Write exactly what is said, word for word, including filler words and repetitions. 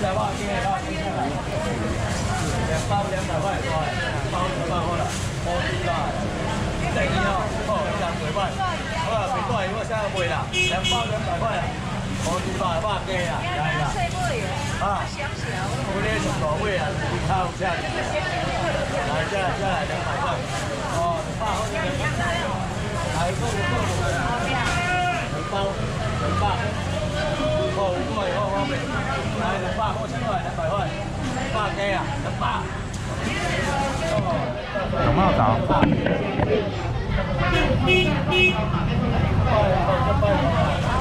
百块，今天包接下来，两包两百块，多包两百块了，包知道。第二哦，哦，两百块，好啦，袂多，我现在卖啦，两包两百块啦，包知道，百鸡啦，来啦。啊，我这上大尾啊，是靠车的。来，这来这来两百块，哦，两百块这个。来，够不够？两包，两百。哦，五块以后方便。来，两百，我千块，两百块，百鸡啊，两百。 有没有找？ 拜拜拜拜。